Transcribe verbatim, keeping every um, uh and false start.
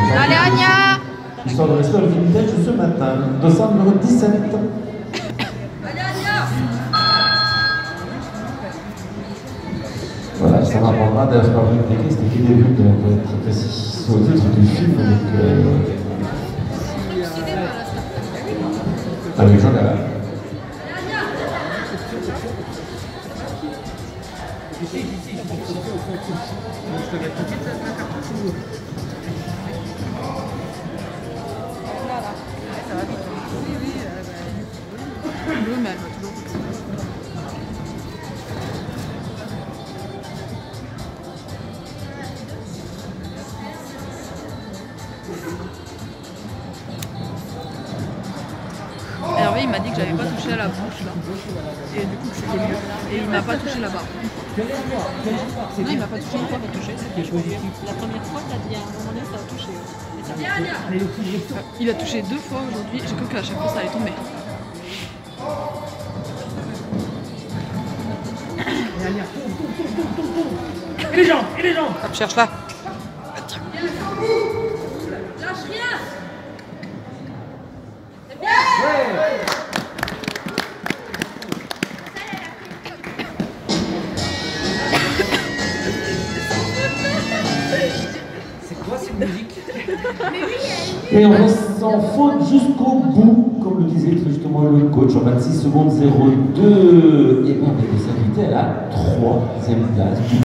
Allez, Anya! Histoire de rester dans le vintage ce matin. Dossard numéro dix-sept. Voilà, ça m'apprendra d'ailleurs, c'est pas vrai que c'était qui des vues pour être très précis sur le titre du film avec. Euh... avec Jean Gallard. Ça va vite. Oui, oui. Euh, bah, mais elle va toujours. Hervé, il m'a dit que j'avais pas touché à la bouche là. Et du coup que c'était mieux. Et il m'a pas touché là-bas. Non, il m'a pas touché, il m'a pas touché. La première fois, t'as dit à un moment donné, ça a touché. Il a touché deux fois aujourd'hui. J'ai cru qu'à chaque fois ça allait tomber. Et les jambes, et les jambes. Hop, cherche là. Lâche rien. C'est bien. C'est quoi cette musique? Et on reste sans faute jusqu'au bout, comme le disait très justement le coach, en vingt-six secondes zéro deux. Et bien on est des invités à la troisième place.